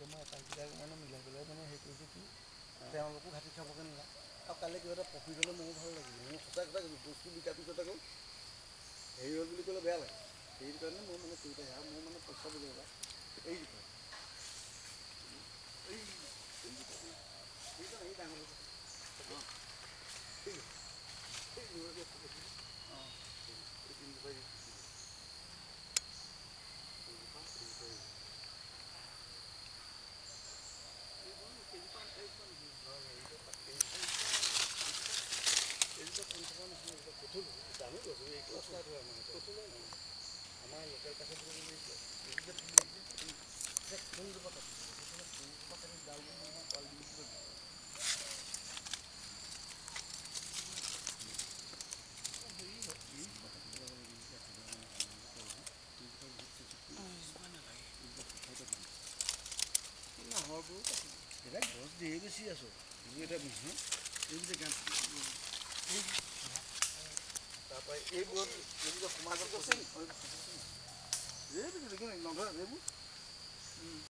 মই একাংকিতাক মানে মিলাই পেলাই মানে হেৰি কৰিছোঁ কি তেওঁলোকো ঘাটি খাবগৈ নালাগে আৰু কাইলৈ কিবা এটা প্ৰফিট হ'লে মোৰো ভাল লাগিব মোৰ সঁচা কথা কৈছোঁ বস্তু বিকাৰ পিছত আকৌ হেৰি হ'ল বুলি ক'লে বেয়া লাগে সেইটো কাৰণে মই মানে কৰি থাকা মোৰ মানে পইচা বুলি এটা এই ডাঙৰ অঁ আমাৰ লোকেল কাঠত নাহৰবোৰ এতিয়া গছ ধেৰ বেছি আছোঁ এইবোৰ এতিয়া এইবোৰ তাৰপৰা এইবোৰত এইবোৰ সমাজত আছে নধৰে এইবোৰ